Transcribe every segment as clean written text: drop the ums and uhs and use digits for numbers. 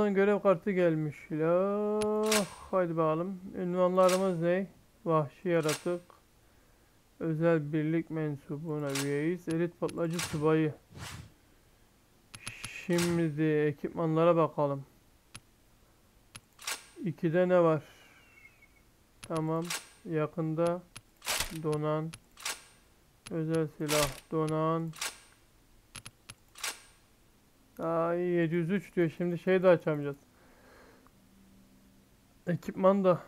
Ünvan görev kartı gelmiş. La, haydi bakalım. Ünvanlarımız ne? Vahşi yaratık. Özel birlik mensubuna üyeyiz. Elit patlayıcı subayı. Şimdi ekipmanlara bakalım. 2'de ne var? Tamam. Yakında donan. Özel silah donan. Aa, 703 diyor. Şimdi şey de açamayacağız. Ekipman da.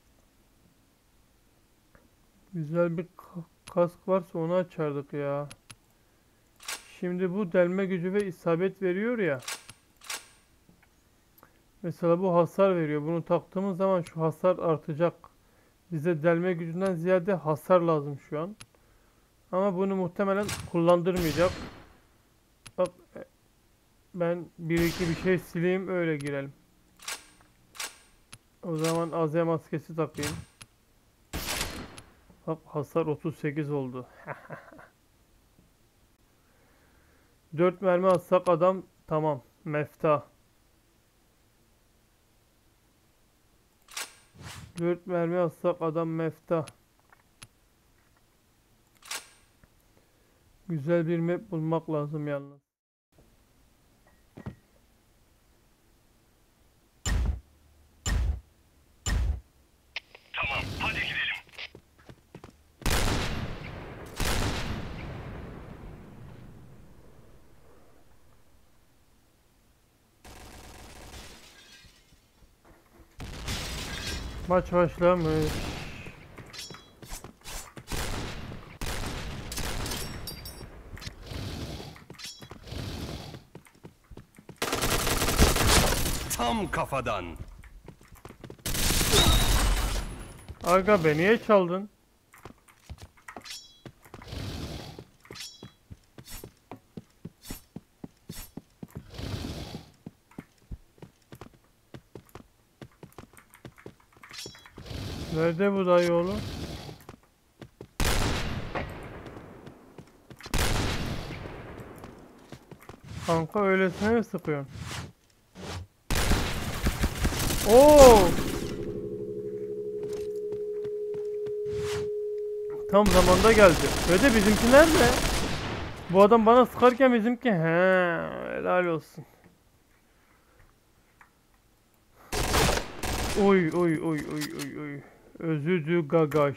Güzel bir kask varsa onu açardık ya. Şimdi bu delme gücü ve isabet veriyor ya. Mesela bu hasar veriyor. Bunu taktığımız zaman şu hasar artacak. Bize delme gücünden ziyade hasar lazım şu an. Ama bunu muhtemelen kullandırmayacak. Bak, ben bir iki bir şey sileyim öyle girelim. O zaman Azya maskesi takayım. Bak hasar 38 oldu. 4 mermi atsak adam tamam. Mefta. 4 mermi atsak adam mefta. Güzel bir map bulmak lazım yalnız. Tamam, hadi gidelim. Maç başlamış. Tam kafadan. Aga be niye çaldın? Nerede bu dayı oğlum? Kanka öylesine mi sıkıyorsun? Oo! Tam zamanda geldi. Ve de bizimki nerede? Bu adam bana sıkarken bizimki helal olsun. Oy oy oy oy oy oy. Özüdü gagaş.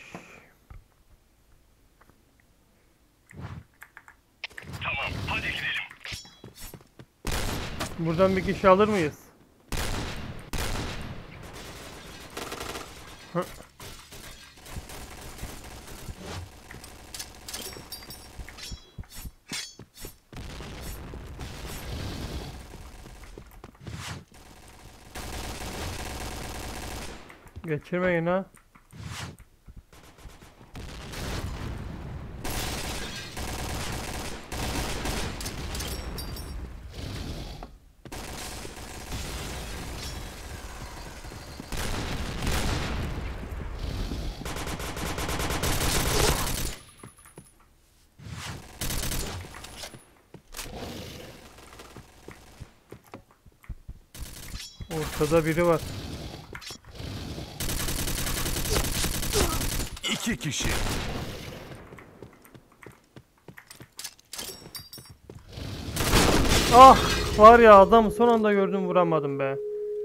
Tamam, hadi gidelim. Buradan bir kişi alır mıyız? Hı. Geçirmeyin ha. Ortada biri var. 2 kişi. Ah! Var ya adamı son anda gördüm vuramadım be.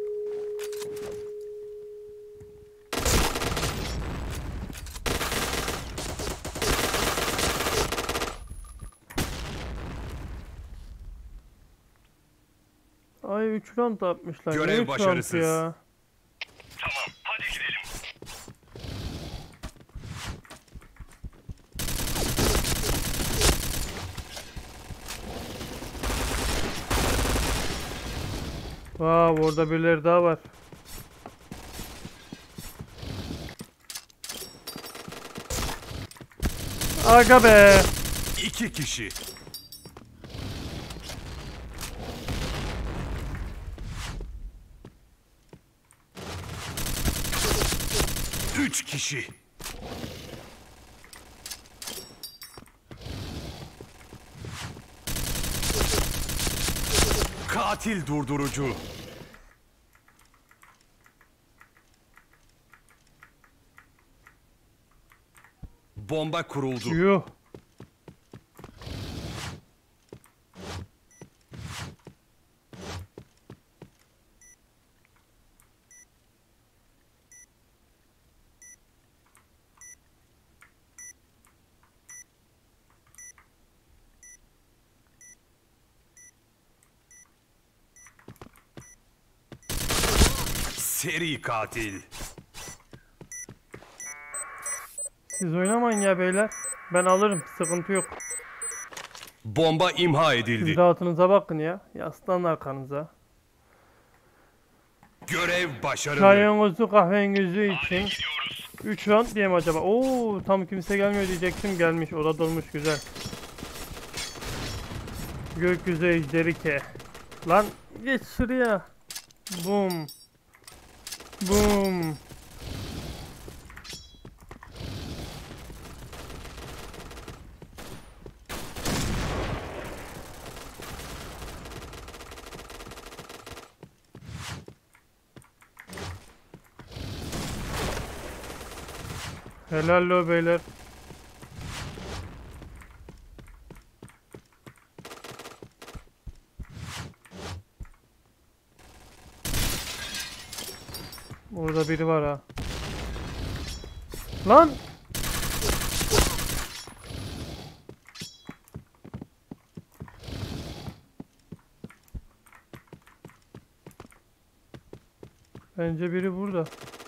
Ay 3 round atmışlar. Görev Ne 3 round başarısız. ya? Tamam, hadi gidelim. Vav orada birileri daha var. Aga be. 2 kişi. Üç kişi. Katil durdurucu. Bomba kuruldu. Yuh. Seri katil. Siz oynamayın ya beyler. Ben alırım. Sıkıntı yok. Bomba imha Siz edildi. rahatınıza bakın ya. Yaslanın arkanıza. Görev başarılı. Çayınızı kahvenizi için 3 round diyeyim acaba. Oo, tam kimse gelmiyor diyecektim, gelmiş. O da dolmuş, güzel. Gökyüzü ejderi ke. Lan geç şuraya. Bum. Bum. Helal lo beyler. Orada biri var ha. Lan! Bence biri burada.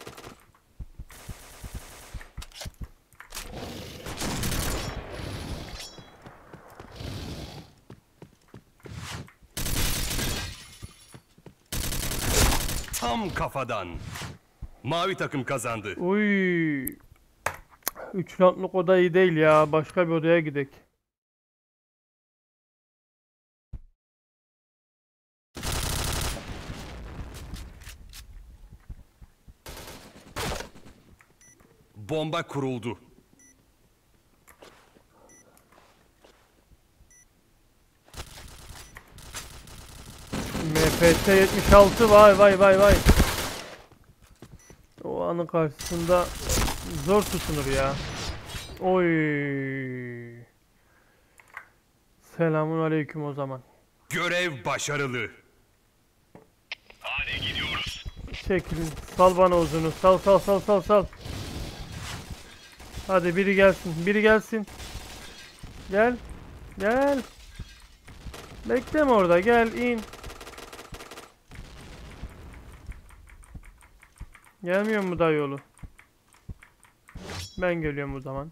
Tam kafadan. Mavi takım kazandı. Uy. 3 roundluk oda iyi değil ya. Başka bir odaya gidek. Bomba kuruldu. MPT 76, vay vay vay vay. O anın karşısında zor tutunur ya. Oy. Selamun aleyküm o zaman. Görev başarılı. Hadi gidiyoruz. Çekilin. Sal bana uzunu. Sal sal sal sal sal. Hadi biri gelsin. Biri gelsin. Gel. Gel. Bekleme orada. Gel in. Gelmiyor mu da yolu? Ben geliyorum o zaman.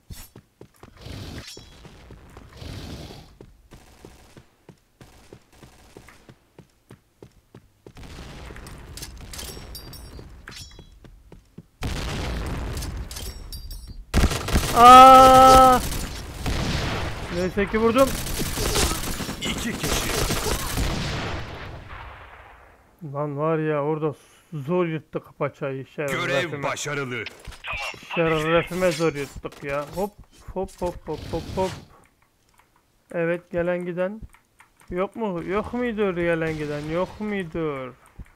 Aa! Neyse ki vurdum. 2 kişi. Lan var ya, orada zor yırttık paçayı. Görev Şerefime. başarılı. Şerefime zor yırttık ya. Hop hop hop hop hop hop. Evet, gelen giden. Yok mu? Yok muydur gelen giden? Yok muydur?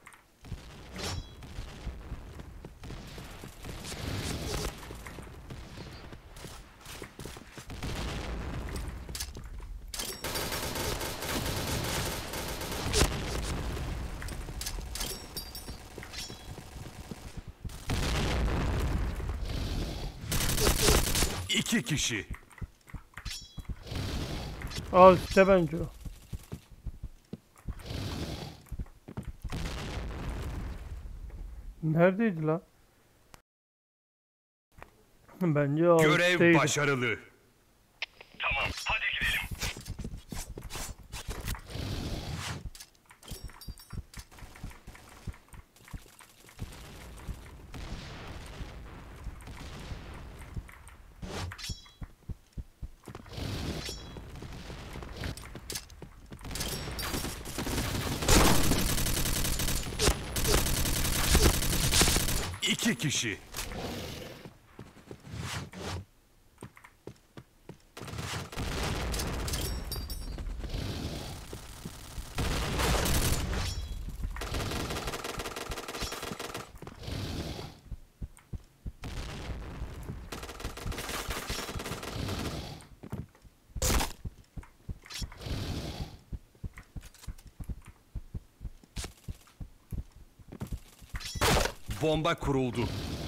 İki kişi. Al işte bence o. Neredeydi la? Bence o Görev üstteydi. başarılı. Tamam, hadi gidelim. İki kişi. Bomba kuruldu.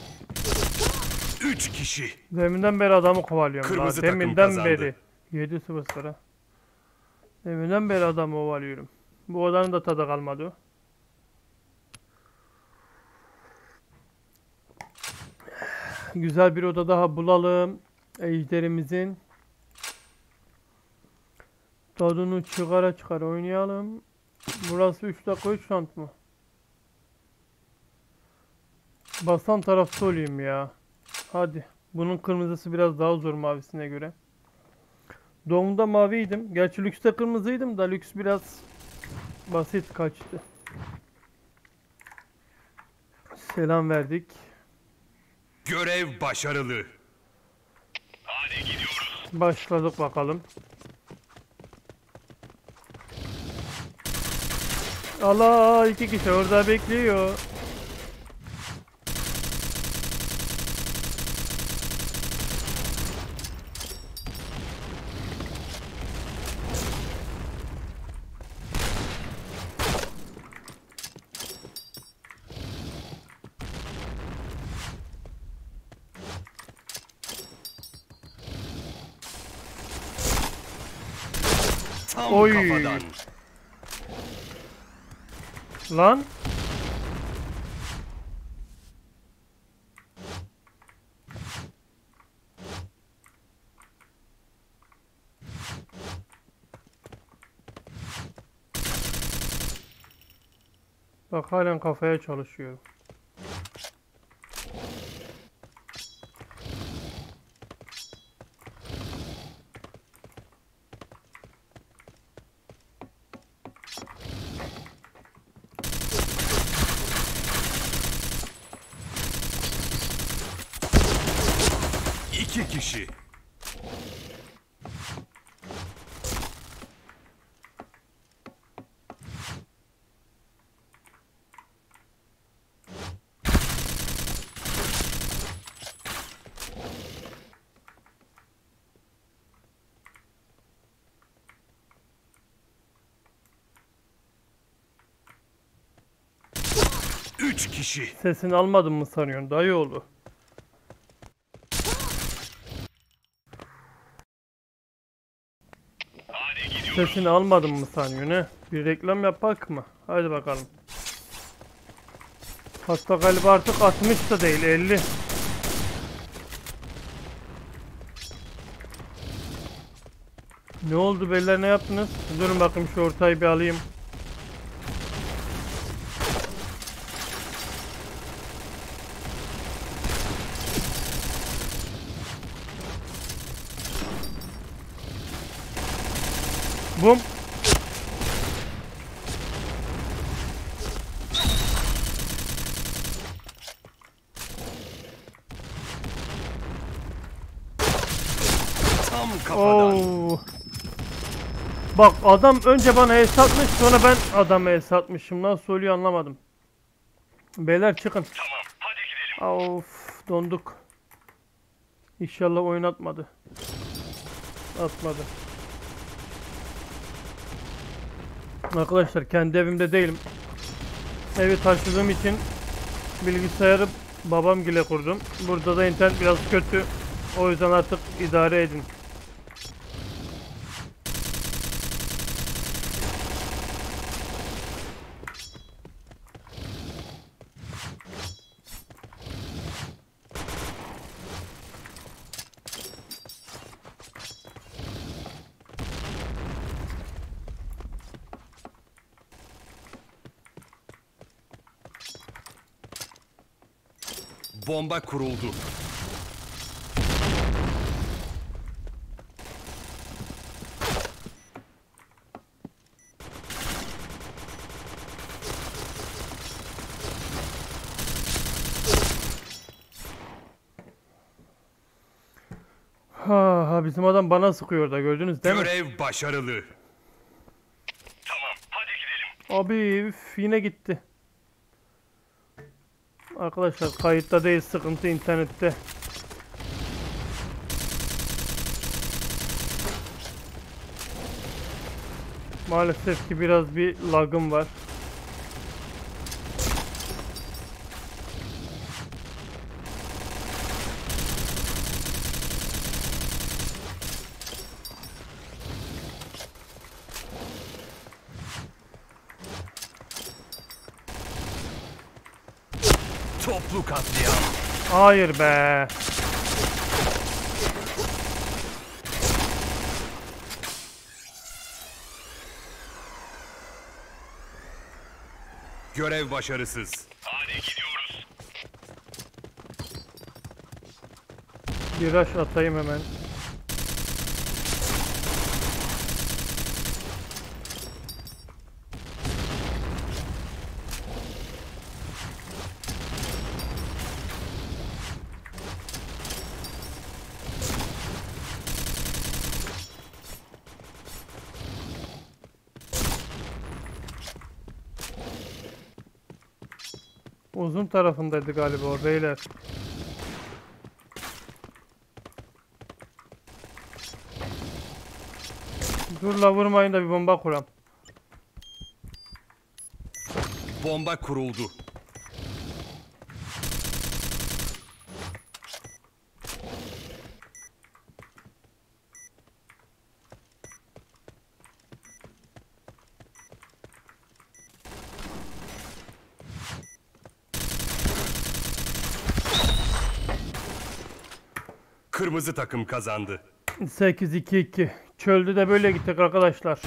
3 kişi. Deminden beri adamı kovalıyorum. Kırmızı Lan. takım Deminden kazandı. beri. 7-0 sıra. Deminden beri adamı kovalıyorum. Bu odanın da tadı kalmadı. Güzel bir oda daha bulalım. Ejderimizin tadını çıkara çıkara oynayalım. Burası 3 dakika 3 rant mı? Basan tarafta olayım ya. Hadi. Bunun kırmızısı biraz daha zor mavisine göre. Doğumda maviydim. Gerçi lükste kırmızıydım da lüks biraz basit kaçtı. Selam verdik. Görev başarılı. Hadi gidiyoruz. Başladık bakalım. Allah, 2 kişi orada bekliyor. Tam Oy. kafadan. Lan. Bak halen kafaya çalışıyorum. İki kişi. Üç kişi. Sesini almadın mı sanıyorsun dayıoğlu? Sesini almadın mı sanıyorsun he? Bir reklam yapak mı? Hadi bakalım. Hatta galiba artık 60 da değil 50. Ne oldu beyler, ne yaptınız? Durun bakayım şu ortayı bir alayım. Bum. Tam kafadan. Oo. Bak adam önce bana ace atmış, sonra ben adama ace atmışım. Nasıl oluyor anlamadım. Beyler çıkın. Tamam, hadi gidelim. Of, donduk. İnşallah oyun atmadı. Atmadı. Arkadaşlar kendi evimde değilim. Evi taşıdığım için bilgisayarı babamgile kurdum. Burada da internet biraz kötü. O yüzden artık idare edin. Bomba kuruldu. Ha, bizim adam bana sıkıyor da, gördünüz değil mi? Görev başarılı. Tamam, hadi gidelim. Abi üf, yine gitti. Arkadaşlar kayıtta değil, sıkıntı internette. Maalesef ki biraz bir lagım var. Toplu katliam. Hayır be. Görev başarısız. Hadi gidiyoruz. Bir rush atayım hemen. Uzun tarafındaydı galiba o beyler. Dur la vurmayın da bir bomba kuram. Bomba kuruldu. Kırmızı takım kazandı. 8-2-2. Çölde de böyle gittik arkadaşlar.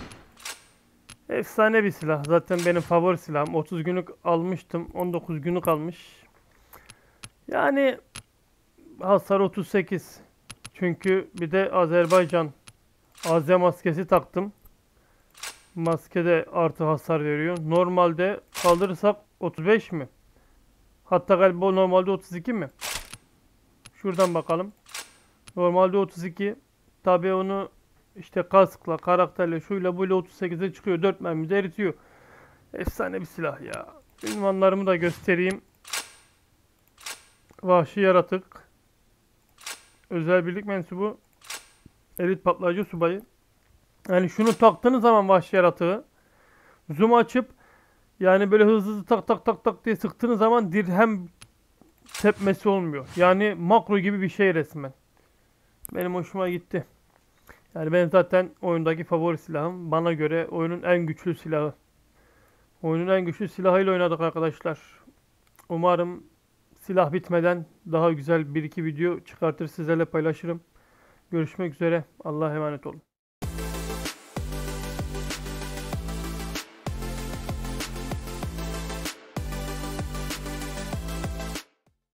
Efsane bir silah. Zaten benim favori silahım. 30 günlük almıştım. 19 günlük kalmış. Yani hasar 38. Çünkü bir de Azerbaycan AZ maskesi taktım. Maske de artı hasar veriyor. Normalde kaldırırsak 35 mi? Hatta galiba o normalde 32 mi? Şuradan bakalım. Normalde 32. Tabii onu işte kaskla, karakterle, şuyla buyla 38'e çıkıyor. 4 mermide eritiyor. Efsane bir silah ya. Ünvanlarımı da göstereyim. Vahşi yaratık. Özel birlik mensubu. Elit patlayıcı subayı. Yani şunu taktığınız zaman vahşi yaratığı zoom açıp yani böyle hızlı hızlı tak tak tak tak diye sıktığınız zaman dirhem tepmesi olmuyor. Yani makro gibi bir şey resmen. Benim hoşuma gitti. Yani ben zaten oyundaki favori silahım. Bana göre oyunun en güçlü silahı. Oyunun en güçlü silahıyla oynadık arkadaşlar. Umarım silah bitmeden daha güzel bir iki video çıkartır sizlerle paylaşırım. Görüşmek üzere. Allah'a emanet olun.